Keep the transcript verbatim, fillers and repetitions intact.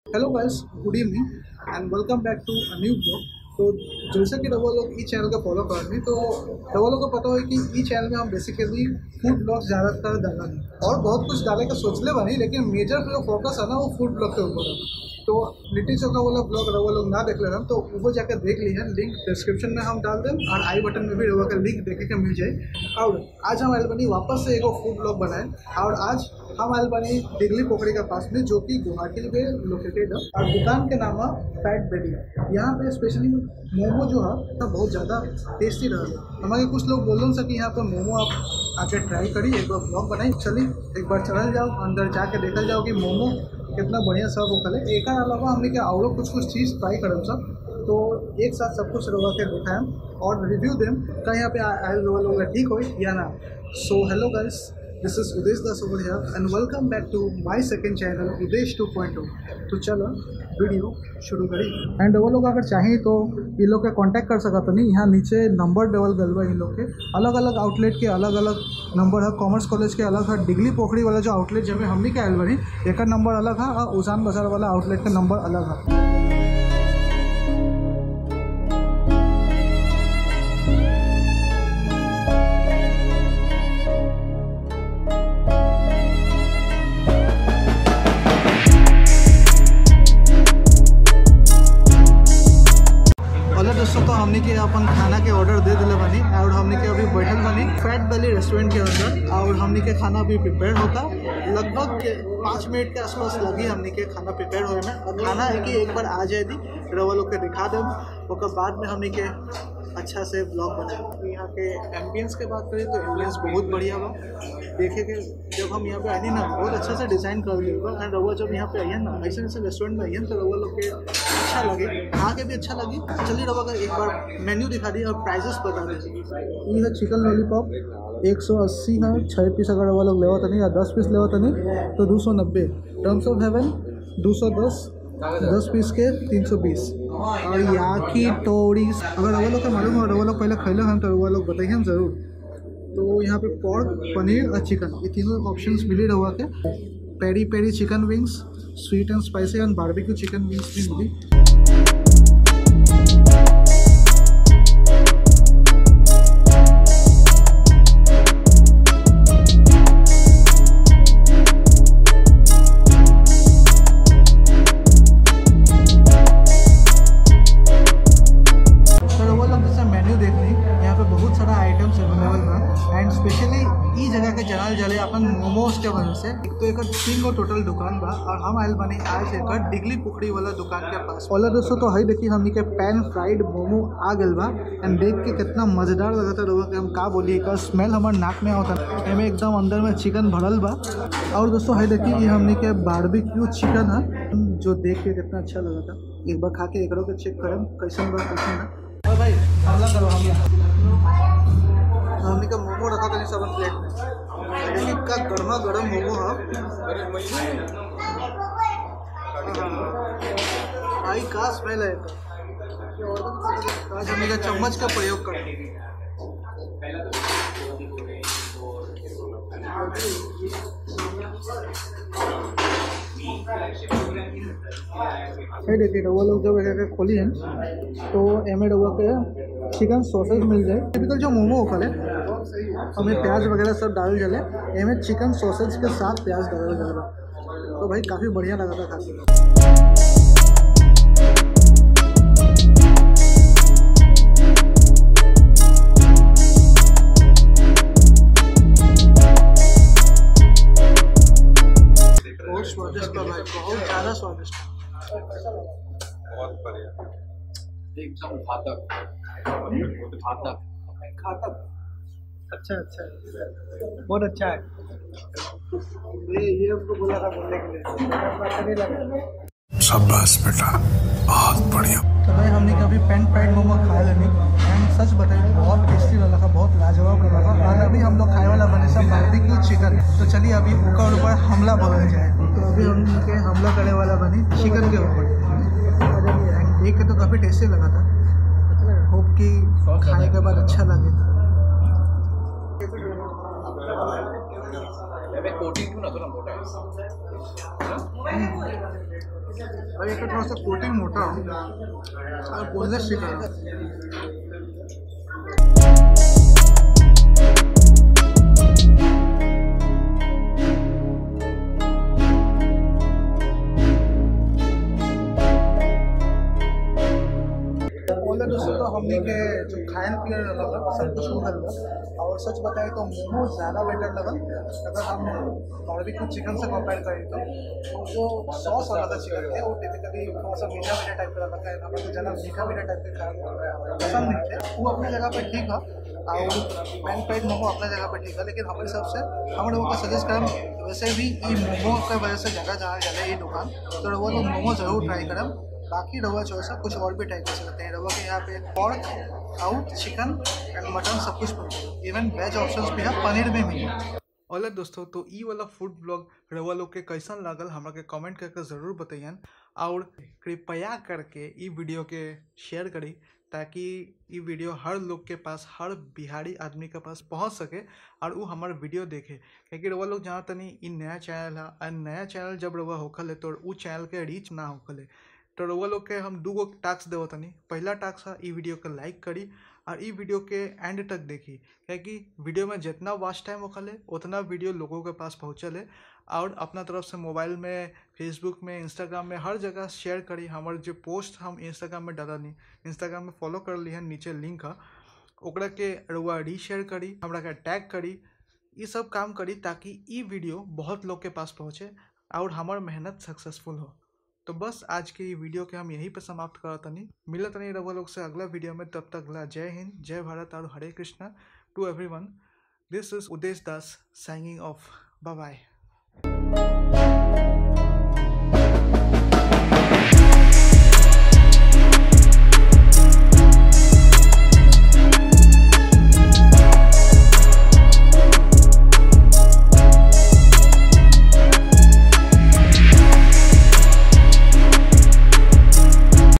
Hello guys, good evening and welcome back to a new blog. तो जैसे कि double लोग ई चैनल को फॉलो कर रहे हैं, तो डबल लोग को पता हो कि ई चैनल में हम बेसिकली फूड ब्लॉग ज़्यादातर डाला नहीं और बहुत कुछ डाले का सोचले बनी, लेकिन मेजर जो फोकस है ना वो फूड ब्लॉग के ऊपर है। तो लिट्टी चोखा वाला ब्लॉग रवा लोग ना देख ले हम तो वो जाकर देख लीजिए, लिंक डिस्क्रिप्शन में हम डाल दें और आई बटन में भी रवा का लिंक देखे के मिल जाए। और आज हम आयल बनी वापस से एक फूड ब्लॉग बनाए और आज हम आयल बनी दिगली पोखरी के पास में, जो कि गुवाहाटी में लोकेटेड है और दुकान के नाम है फैट बेली। यहाँ पे स्पेशली मोमो जो है तो बहुत ज़्यादा टेस्टी रहा। हमारे कुछ लोग बोल रहे कि यहाँ पर मोमो आप आके ट्राई करी, एक बार ब्लॉग बनाई, चलिए एक बार चल जाओ अंदर जाके देखल जाओ कि मोमो कितना बढ़िया सब वो कल एक अलावा हमने क्या और कुछ कुछ चीज़ ट्राई करम सब, तो एक साथ सब कुछ रवा के दिखाएं और रिव्यू दें का यहाँ पे आयल रवा लोग ठीक हो या ना। So hello guys, this is Udesh Das over here and welcome back to my second channel Udesh two point two. तो चलो वीडियो शुरू करी एंड वो लोग अगर चाहें तो ये लोग के कांटेक्ट कर सकते नहीं। यहाँ नीचे नंबर डबल गलबा इन लोग के अलग अलग आउटलेट के अलग अलग नंबर है। कॉमर्स कॉलेज के अलग है, दिगली पोखरी वाला जो आउटलेट जब हमने के आयल बनी एक नंबर अलग है और उजान बाजार वाला आउटलेट का नंबर अलग है। दोस्तों तो हमने के अपन खाना के ऑर्डर दे दिले बनी और हमने के अभी बैठल बनी फैट बेली रेस्टोरेंट के अंदर और हमने के खाना भी प्रिपेयर होता। लगभग पाँच मिनट के आसपास लगी हमने के खाना प्रिपेयर होने में। और खाना है कि एक बार आ जाए दी रवा लोग के दिखा दें, उसके बाद में हमने के अच्छा से ब्लॉग बनाए। यहाँ के एम्बियंस के बात करें तो एम्बियंस बहुत बढ़िया बा। देखे के जब हम यहाँ पे आई ना बहुत अच्छा से डिज़ाइन कर दिया एंड रवा जब यहाँ पे आई ना ऐसे ऐसे रेस्टोरेंट में आई तो रवा लोग के अच्छा लगे, खा के भी अच्छा लगी। चलिए रवा का एक बार मेन्यू दिखा दी और प्राइजेस बता दीजिए। ये है चिकन लॉलीपॉप एक सौ अस्सी है, छः पीस अगर रवा लोग लेवा तो नहीं या दस पीस लेवा तो नहीं तो दो सौ नब्बे। टर्म्स ऑफ हेवन दो सौ दस, दस पीस के तीन सौ बीस। और याकी टोरीस अगर रवा लोग का मालूम हो रवा लोग पहले खैले हम तो रवा लोग बताइए हम ज़रूर। तो यहाँ पे पोर्क, पनीर और चिकन ये तीनों ऑप्शंस मिली रवा के। Peri peri chicken wings, sweet and spicy and barbecue chicken wings भी मिली। जले अपन मोमोज के वजह से एक तो एक तीन गो टोटल दुकान बा और हम आयल बनी आज एक दिगली पोखरी वाला दुकान के पास। ओला दोस्तों तो है देखिए हमनी के पैन फ्राइड मोमो आ गल बा एंड देख के कितना मजेदार लगता रहा कि हम का बोलिए का स्मेल हमारे नाक में आता है। में एकदम अंदर में चिकन भरल बा और दोस्तों है देखिए ये हमनी के बारबेक्यू चिकन है जो देख के कितना अच्छा लगा था। एक बार खा के एक के चेक करें कैसन बा कैसन ना। और भाई हमला करो हमला हमने का मोमो रखा था सब प्लेट में, देखिए का गर्मा गर्म मोमो है भाई, का स्मेल है। आज हमने का चम्मच का प्रयोग कर देखिए रवा लोग जब खोली है तो एम रवा के चिकन सॉसेज मिल जाए। टिपिकल जो मोमो होकर है हमें प्याज वगैरह सब डाल जले एम चिकन सॉसेज के साथ प्याज डाल जाएगा तो भाई काफ़ी बढ़िया लगा था खाने। बहुत स्वादिष्ट था भाई, बहुत ज़्यादा स्वादिष्ट, बहुत बढ़िया, एकदम घातक घातक घातक। अच्छा अच्छा बहुत अच्छा है। ये ये उसको बोला था बोलने के लिए लगा। शाबाश बेटा, बहुत बढ़िया। तो भाई हमने कभी पैन फ्राइड मोमो खाया लेनी एंड सच बताइए बहुत टेस्टी लगा, बहुत लाजवाब लगा। और अभी हम लोग खाए वाला बने सब बारबेक्यू चिकन। तो चलिए अभी ऊपर ऊपर हमला बदल जाए। तो अभी हम के हमला करने वाला बनी चिकन के ऊपर। देख के तो काफ़ी टेस्टी लगा था, होप कि खाने के बाद अच्छा लगे। कोटिंग क्यों ना तो ना मोटा है। और एक थोड़ा सा कोटिंग मोटा और बोनलेस चिकन। दोस्तों तो हमने के जो खान पीन लगा सब कुछ हो लगा और सच बताए तो मोमो ज़्यादा बेटर लगा। अगर हम बारबेक्यू चिकन से कंपेयर करें तो तो जो सॉस वाला था चिकन है वो टिपिकली थोड़ा सा मीठा मीठा टाइप का लगा है। हमें तो ज़्यादा मीठा मीठा टाइप के खाना पसंद नहीं थे। वो अपने जगह पर ठीक है और पैन फ्राइड मोमो अपने जगह पर ठीक है, लेकिन हमारे हिसाब से हम लोगों को सजेस्ट करें वैसे भी ये मोमो की वजह से जगह जहाँ जाए ये दुकान तो वो लोग मोमो ज़रूर ट्राई करें। बाकी रवा चॉइस है कुछ और भी ट्राई कर सकते हैं। रवा के यहाँ पे पॉर्क आउट चिकन एंड मटन सब कुछ मिलता है, इवन वेज ऑप्शंस भी है, पनीर भी मिले। और दोस्तों तो ई वाला फूड ब्लॉग रवा लोग के कैसन लागल हमरा के कमेंट करके ज़रूर बताइए और कृपया करके ई वीडियो के शेयर करी ताकि ये वीडियो हर लोग के पास, हर बिहारी आदमी के पास पहुंच सके और वो हमारे वीडियो देखे। क्योंकि रवा लोग जहाँ तनी ई नया चैनल है और नया चैनल जब रवा होखल है तो वो चैनल के रीच ना होखल है तो रवा लोग के हम दू गो टास्क देव तनी। पहला टास्क है ई वीडियो के लाइक करी और ई वीडियो के एंड तक देखी क्योंकि वीडियो में जितना वॉच टाइम होखल है उतना वीडियो लोगों के पास पहुँचल है और अपना तरफ से मोबाइल में, फेसबुक में, इंस्टाग्राम में हर जगह शेयर करी। हमारे जो पोस्ट हम इंस्टाग्राम में डाला नहीं, इंस्टाग्राम में फॉलो कर ली है, नीचे लिंक है ओकरा के रवा री शेयर करी, हमरा के टैग करी, ये सब काम करी ताकि ई वीडियो बहुत लोग के पास पहुँचे और हमार मेहनत सक्सेसफुल हो। तो बस आज के ये वीडियो के हम यहीं पे समाप्त करत तनी। मिलत नहीं रवा लोग से अगला वीडियो में, तब तक ला जय हिंद, जय भारत और हरे Krishna to everyone. This is Udesh Das signing off. Bye bye.